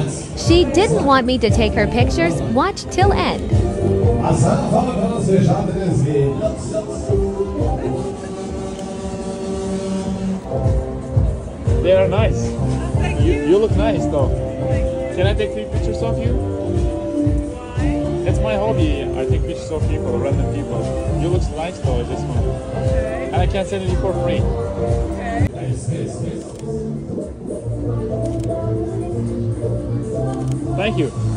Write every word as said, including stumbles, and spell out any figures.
She didn't want me to take her pictures. Watch till end. They are nice. You, you look nice though. Can I take three pictures of you? It's my hobby. I take pictures of people, random people. You look nice though, I just want. And I can send it for free. Thank you.